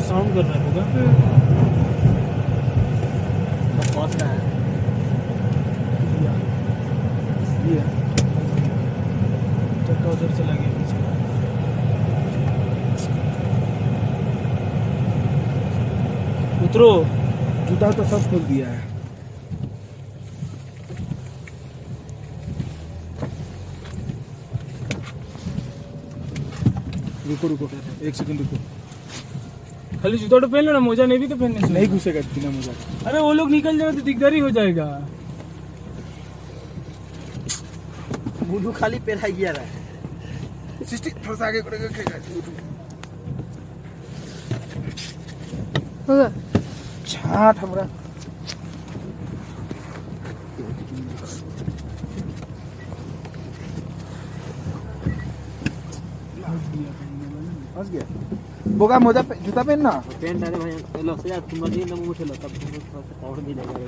Sound कर रहा है होगा। पहुंच रहा है ये चक्का उधर चला गया पीछे। उतरो। जूता तो सब खोल दिया है। रुको रुको, एक सेकंड रुको। खाली जूता तो पहन लो ना, मोजा नहीं भी तो पहनने से नहीं घुसेगा बिना मोजा। अरे वो लोग निकल जाए तो दिकदारी हो जाएगा। मुंडू खाली पैर गिरा रहा है। सिस्टी थोड़ा सा आगे करेगा होगा छाट हमरा। फंस गया। बोगा मोजा जूता पहनना। पेंट अरे भाई लो से यार तुम नहीं ना मुंह उठे लो तब तुम थोड़ा सा पाउडर भी लगेगा।